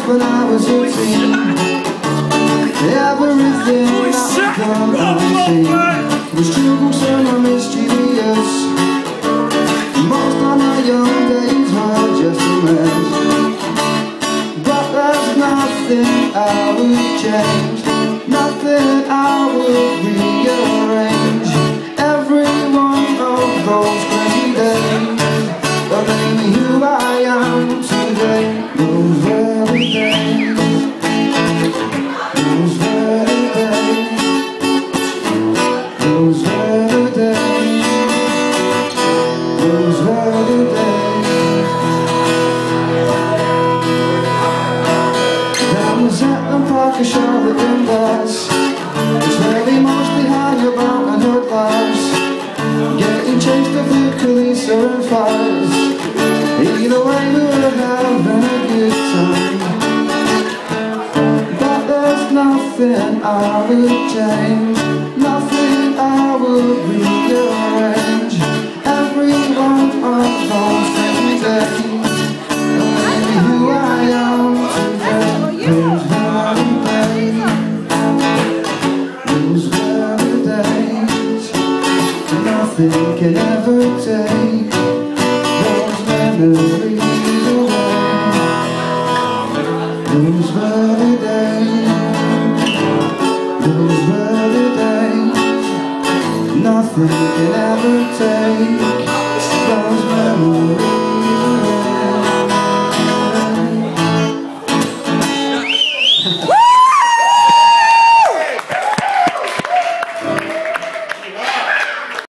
when I was 18. Everything that I've done and seen was troublesome and mischievous. Most of my young days were just a mess, but there's nothing I would change, nothing I would rearrange. Every one of those crazy days that made me who I am today. Those very days, those very days, those very days, those very days. Down the Zetland Park of Charlotte and Bass, it's where we mostly hang about and heard laughs, getting chased off the police or in fires. Either way we were having a good time, but there's nothing I would change, nothing I would rearrange. Every one of those crazy days made me who I am today. Those very days, those very days, nothing can ever take those memories away. Those very days, those very days, nothing can ever take those